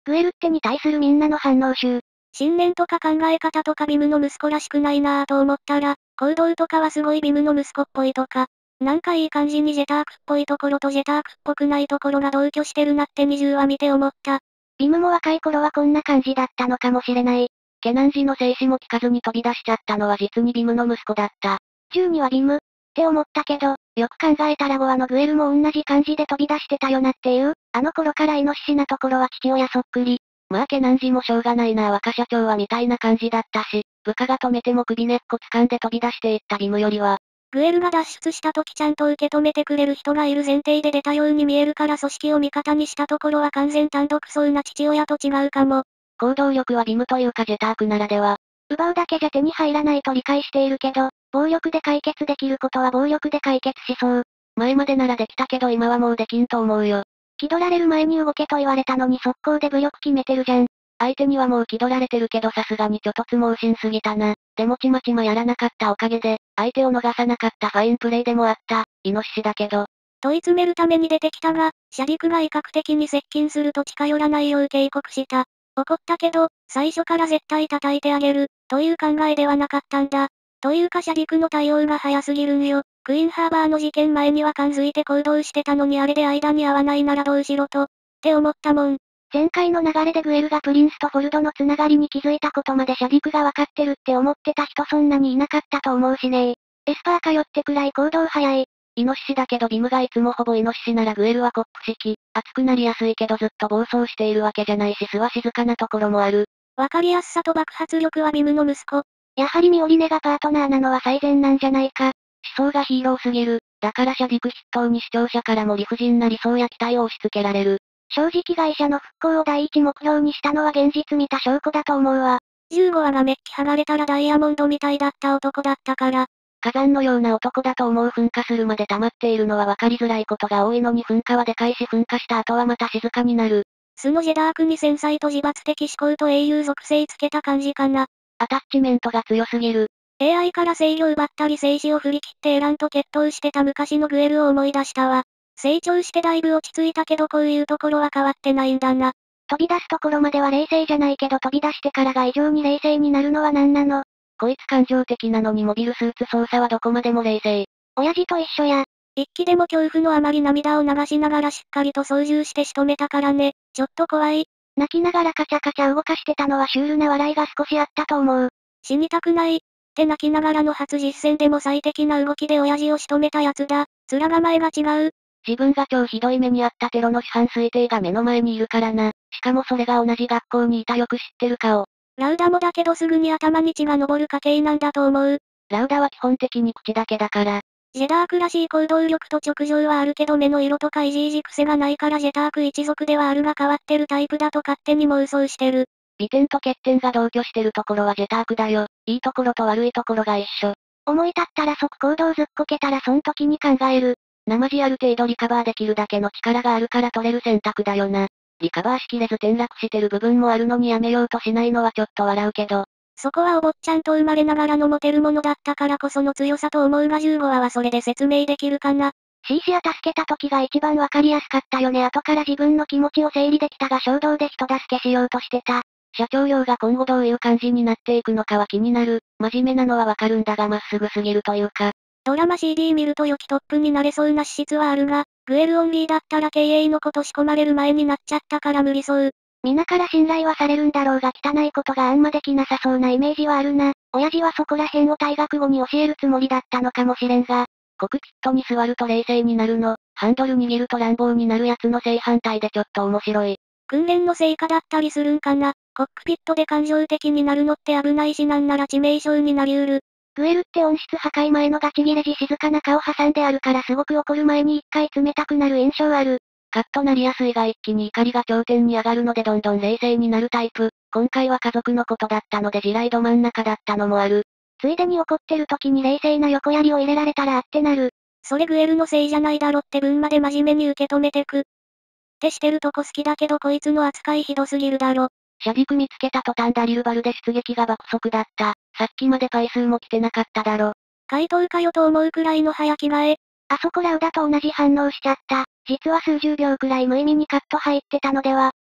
グエルってに対するみんなの反応集。 信念とか考え方とかビムの息子らしくないなぁと思ったら、行動とかはすごいビムの息子っぽいとか、なんかいい感じにジェタークっぽいところとジェタークっぽくないところが同居してるなって20話見て思った。 ビムも若い頃はこんな感じだったのかもしれない。ケナンジの静止も聞かずに飛び出しちゃったのは実にビムの息子だった。12はビムって思ったけど、よく考えたら5話のグエルも同じ感じで飛び出してたよなっていう、あの頃からイノシシなところは父親そっくり。まあケナンジもしょうがないな若社長はみたいな感じだったし、部下が止めても首根っこ掴んで飛び出していったビムよりは、 グエルが脱出した時ちゃんと受け止めてくれる人がいる前提で出たように見えるから組織を味方にしたところは完全単独そうな父親と違うかも。 行動力はビムというかジェタークならでは。奪うだけじゃ手に入らないと理解しているけど、暴力で解決できることは暴力で解決しそう。前までならできたけど今はもうできんと思うよ。気取られる前に動けと言われたのに速攻で武力決めてるじゃん。相手にはもう気取られてるけどさすがにちょっとつ盲信すぎたな。でもちまちまやらなかったおかげで、相手を逃さなかったファインプレーでもあった、イノシシだけど。 問い詰めるために出てきたが、シャディクが威嚇的に接近すると近寄らないよう警告した。怒ったけど、最初から絶対叩いてあげる、という考えではなかったんだ。というかシャディクの対応が早すぎるんよ。クイーンハーバーの事件前には感づいて行動してたのにあれで間に合わないならどうしろと、って思ったもん。 前回の流れでグエルがプリンスとフォルドのつながりに気づいたことまでシャディクがわかってるって思ってた人そんなにいなかったと思うしね。エスパーかよってくらい行動早い。イノシシだけどビムがいつもほぼイノシシならグエルはコップ式、熱くなりやすいけどずっと暴走しているわけじゃないし巣は静かなところもある。 わかりやすさと爆発力はビムの息子。 やはりミオリネがパートナーなのは最善なんじゃないか。思想がヒーローすぎる。だからシャディク筆頭に視聴者からも理不尽な理想や期待を押し付けられる。正直会社の復興を第一目標にしたのは現実見た証拠だと思うわ。 15話がメッキ剥がれたらダイヤモンドみたいだった男だったから。 火山のような男だと思う噴火するまで溜まっているのは分かりづらいことが多いのに噴火はでかいし噴火した後はまた静かになる。 素のジェダークに繊細と自伐的思考と英雄属性つけた感じかな。 アタッチメントが強すぎる。 AI から制御奪ったり政治を振り切ってエランと決闘してた昔のグエルを思い出したわ。成長してだいぶ落ち着いたけどこういうところは変わってないんだな。 飛び出すところまでは冷静じゃないけど飛び出してからが異常に冷静になるのは何なの。こいつ感情的なのにモビルスーツ操作はどこまでも冷静。親父と一緒や。 一気でも恐怖のあまり涙を流しながらしっかりと操縦して仕留めたからね。ちょっと怖い。 泣きながらカチャカチャ動かしてたのはシュールな笑いが少しあったと思う。 死にたくない。って泣きながらの初実戦でも最適な動きで親父を仕留めたやつだ。面構えが違う。 自分が超ひどい目にあったテロの主犯推定が目の前にいるからな。しかもそれが同じ学校にいたよく知ってる顔。 ラウダもだけどすぐに頭に血が昇る家系なんだと思う。 ラウダは基本的に口だけだから。 ジェダークらしい行動力と直情はあるけど目の色とかいじいじ癖がないからジェターク一族ではあるが変わってるタイプだと勝手に妄想してる。 美点と欠点が同居してるところはジェタークだよ。いいところと悪いところが一緒。思い立ったら即行動ずっこけたらそん時に考える。生地ある程度リカバーできるだけの力があるから取れる選択だよな。リカバーしきれず転落してる部分もあるのにやめようとしないのはちょっと笑うけど。 そこはお坊ちゃんと生まれながらの持てるものだったからこその強さと思うが15話はそれで説明できるかな。 シーシア助けた時が一番わかりやすかったよね。後から自分の気持ちを整理できたが衝動で人助けしようとしてた。社長業が今後どういう感じになっていくのかは気になる。真面目なのはわかるんだがまっすぐすぎるというか。 ドラマ CD 見ると良きトップになれそうな資質はあるが、グエルオンリーだったら経営のこと仕込まれる前になっちゃったから無理そう。 皆から信頼はされるんだろうが汚いことがあんまできなさそうなイメージはあるな。親父はそこら辺を退学後に教えるつもりだったのかもしれんが。コクピットに座ると冷静になるの。ハンドル握ると乱暴になるやつの正反対でちょっと面白い。 訓練の成果だったりするんかな。コックピットで感情的になるのって危ないしなんなら致命傷になりうる。 グエルって温室破壊前のガチギレ時静かな顔挟んであるからすごく怒る前に一回冷たくなる印象ある。カッとなりやすいが一気に怒りが頂点に上がるのでどんどん冷静になるタイプ。今回は家族のことだったので地雷ど真ん中だったのもある。ついでに怒ってる時に冷静な横槍を入れられたらあってなる。 それグエルのせいじゃないだろって分まで真面目に受け止めてく。ってしてるとこ好きだけどこいつの扱いひどすぎるだろ。 シャディク見つけた途端ダリルバルで出撃が爆速だった。さっきまでパイ数も来てなかっただろ。 怪盗かよと思うくらいの早着替え。 あそこラウダと同じ反応しちゃった。実は数十秒くらい無意味にカット入ってたのでは。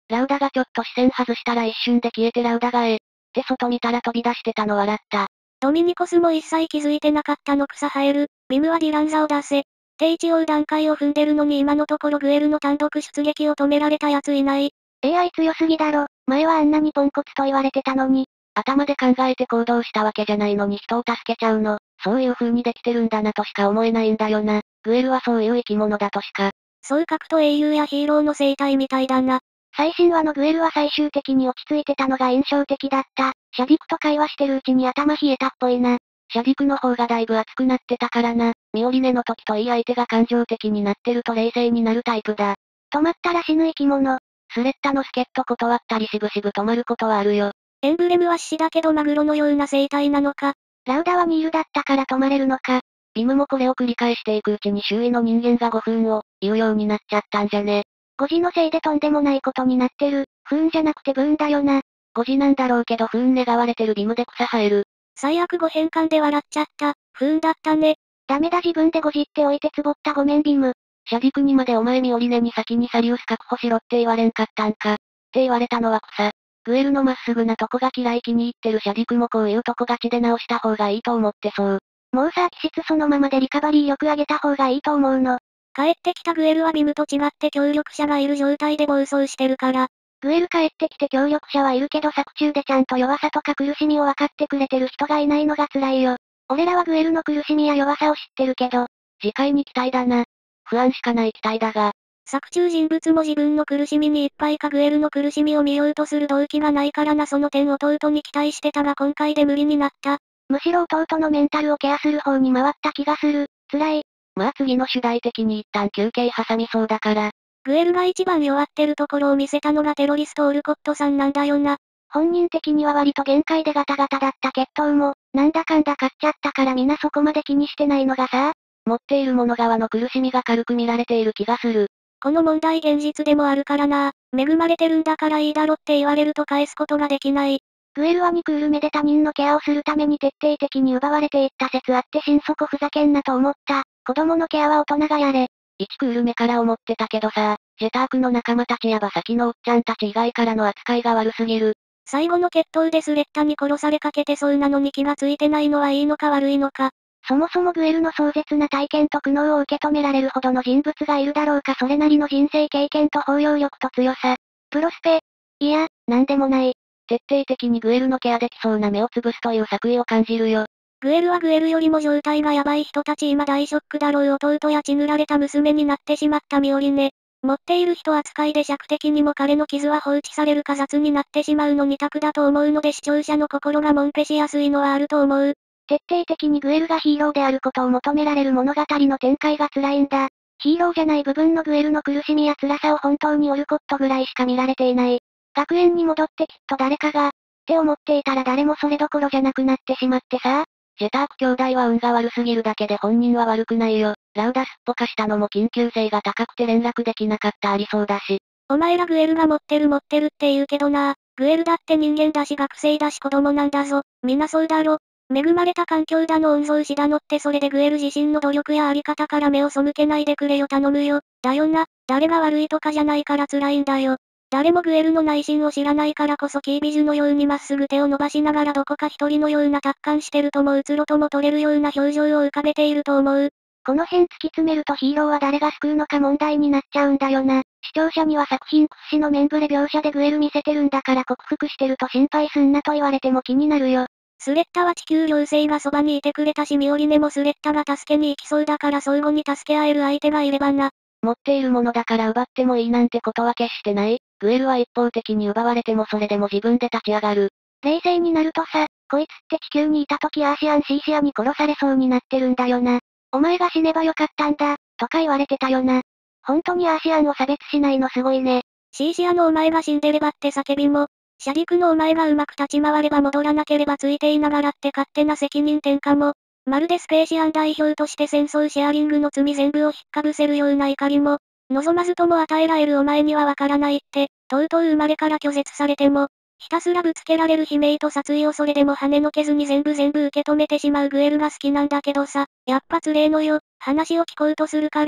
ラウダがちょっと視線外したら一瞬で消えてラウダがって外見たら飛び出してたの笑った。 ドミニコスも一切気づいてなかったの草生える。ビムはディランザを出せ。って一応段階を踏んでるのに今のところグエルの単独出撃を止められた奴いない。 AI 強すぎだろ。前はあんなにポンコツと言われてたのに。頭で考えて行動したわけじゃないのに人を助けちゃうの。そういう風にできてるんだなとしか思えないんだよな。グエルはそういう生き物だとしか。 そう格闘英雄やヒーローの生態みたいだな。 最新話のグエルは最終的に落ち着いてたのが印象的だった。シャディクと会話してるうちに頭冷えたっぽいな。シャディクの方がだいぶ熱くなってたからな。ミオリネの時といい相手が感情的になってると冷静になるタイプだ。止まったら死ぬ生き物。スレッタの助っ人断ったりしぶしぶ止まることはあるよ。 エンブレムは獅子だけどマグロのような生態なのか。 ラウダはニールだったから止まれるのか。ビムもこれを繰り返していくうちに周囲の人間が5分を言うようになっちゃったんじゃね。5時のせいでとんでもないことになってる。不運じゃなくてブーンだよな。5時なんだろうけど不運願われてるビムで草生える。 最悪5変換で笑っちゃった。不運だったね。 ダメだ自分で5時って置いてつぼったごめんビム。シャディクにまでお前ミオリネに先にサリウス確保しろって言われんかったんか。って言われたのは草。グエルのまっすぐなとこが嫌い気に入ってるシャディクもこういうとこがちで直した方がいいと思ってそう。もうさ気質そのままでリカバリー力上げた方がいいと思うの。 帰ってきたグエルはビムと違って協力者がいる状態で暴走してるから。 グエル帰ってきて協力者はいるけど作中でちゃんと弱さとか苦しみを分かってくれてる人がいないのが辛いよ。俺らはグエルの苦しみや弱さを知ってるけど、次回に期待だな。不安しかない期待だが。 作中人物も自分の苦しみにいっぱいかグエルの苦しみを見ようとする動機がないからなその点弟に期待してたが今回で無理になった。 むしろ弟のメンタルをケアする方に回った気がする。辛い。まあ次の主題的に一旦休憩挟みそうだから。 グエルが一番弱ってるところを見せたのがテロリストオルコットさんなんだよな。 本人的には割と限界でガタガタだった決闘も、なんだかんだ勝っちゃったからみんなそこまで気にしてないのがさ、持っている者側の苦しみが軽く見られている気がする。 この問題現実でもあるからな。恵まれてるんだからいいだろって言われると返すことができない。 グエルは2クール目で他人のケアをするために徹底的に奪われていった説あって心底ふざけんなと思った。子供のケアは大人がやれ。1クール目から思ってたけどさ、ジェタークの仲間たちや馬先のおっちゃんたち以外からの扱いが悪すぎる。 最後の決闘でスレッタに殺されかけてそうなのに気がついてないのはいいのか悪いのか。 そもそもグエルの壮絶な体験と苦悩を受け止められるほどの人物がいるだろうかそれなりの人生経験と包容力と強さ。プロスペ。いや、なんでもない。徹底的にグエルのケアできそうな目をつぶすという作為を感じるよ。 グエルはグエルよりも状態がヤバい人たち今大ショックだろう弟や血塗られた娘になってしまったミオリネ。持っている人扱いで尺的にも彼の傷は放置されるか雑になってしまうの二択だと思うので視聴者の心がもんぺしやすいのはあると思う。 徹底的にグエルがヒーローであることを求められる物語の展開が辛いんだ。ヒーローじゃない部分のグエルの苦しみや辛さを本当にオルコットぐらいしか見られていない。学園に戻ってきっと誰かが、って思っていたら誰もそれどころじゃなくなってしまってさ。ジェターク兄弟は運が悪すぎるだけで本人は悪くないよ。ラウダすっぽかしたのも緊急性が高くて連絡できなかったありそうだし。 お前らグエルが持ってるって言うけどな。グエルだって人間だし学生だし子供なんだぞ。みんなそうだろ。恵まれた環境だの御曹司だのってそれでグエル自身の努力やあり方から目を背けないでくれよ頼むよ。だよな。誰が悪いとかじゃないから辛いんだよ。誰もグエルの内心を知らないからこそキービジュのようにまっすぐ手を伸ばしながらどこか一人のような達観してるともうつろとも取れるような表情を浮かべていると思う。 この辺突き詰めるとヒーローは誰が救うのか問題になっちゃうんだよな。視聴者には作品屈指のメンブレ描写でグエル見せてるんだから克服してると心配すんなと言われても気になるよ。 スレッタは地球両生がそばにいてくれたしミオリネもスレッタが助けに行きそうだから相互に助け合える相手がいればな。 持っているものだから奪ってもいいなんてことは決してない。グエルは一方的に奪われてもそれでも自分で立ち上がる。冷静になるとさ、こいつって地球にいた時アーシアンシーシアに殺されそうになってるんだよな。お前が死ねばよかったんだ、とか言われてたよな。本当にアーシアンを差別しないのすごいね。 シーシアのお前が死んでればって叫びも、シャディクのお前がうまく立ち回れば戻らなければついていながらって勝手な責任転嫁も、まるでスペーシアン代表として戦争シェアリングの罪全部を引っかぶせるような怒りも、望まずとも与えられるお前にはわからないって、とうとう生まれから拒絶されても、ひたすらぶつけられる悲鳴と殺意をそれでも跳ねのけずに全部受け止めてしまうグエルが好きなんだけどさ、やっぱつれえのよ、話を聞こうとするから、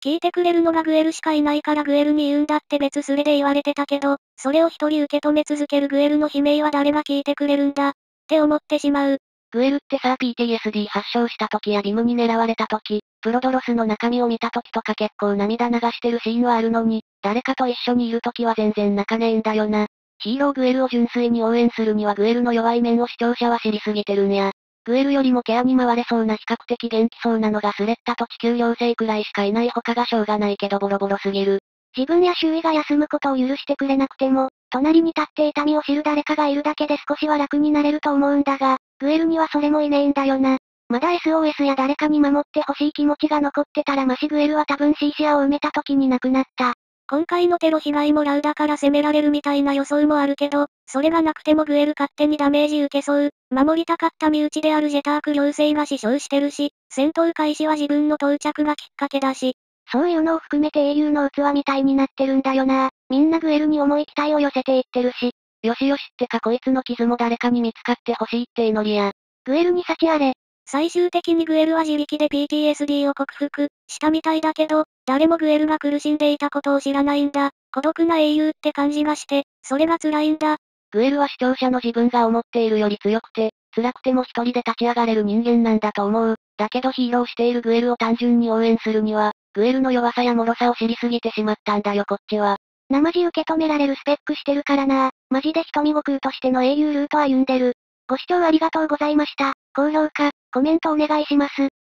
聞いてくれるのがグエルしかいないからグエルに言うんだって別スレで言われてたけど、それを一人受け止め続けるグエルの悲鳴は誰が聞いてくれるんだ、って思ってしまう。 グエルってさ PTSD 発症した時やビムに狙われた時、プロドロスの中身を見た時とか結構涙流してるシーンはあるのに、誰かと一緒にいる時は全然泣かねえんだよな。ヒーローグエルを純粋に応援するにはグエルの弱い面を視聴者は知りすぎてるんや。グエルよりもケアに回れそうな比較的元気そうなのがスレッタと地球妖精くらいしかいない他がしょうがないけどボロボロすぎる。 自分や周囲が休むことを許してくれなくても、隣に立って痛みを知る誰かがいるだけで少しは楽になれると思うんだが、グエルにはそれもいねえんだよな。まだ SOS や誰かに守ってほしい気持ちが残ってたらマシグエルは多分シーシアを埋めた時に亡くなった。今回のテロ被害もラウダから責められるみたいな予想もあるけど、それがなくてもグエル勝手にダメージ受けそう。守りたかった身内であるジェターク両生が死傷してるし、戦闘開始は自分の到着がきっかけだし。 そういうのを含めて英雄の器みたいになってるんだよな。みんなグエルに重い期待を寄せていってるし。よしよしってかこいつの傷も誰かに見つかってほしいって祈りや。 グエルに幸あれ。最終的にグエルは自力で PTSD を克服したみたいだけど、誰もグエルが苦しんでいたことを知らないんだ。孤独な英雄って感じがして、それが辛いんだ。 グエルは視聴者の自分が思っているより強くて、辛くても一人で立ち上がれる人間なんだと思う。だけどヒーローしているグエルを単純に応援するには、グエルの弱さや脆さを知りすぎてしまったんだよこっちは。 生地受け止められるスペックしてるからな。マジで瞳悟空としての英雄ルート歩んでる。ご視聴ありがとうございました。高評価、コメントお願いします。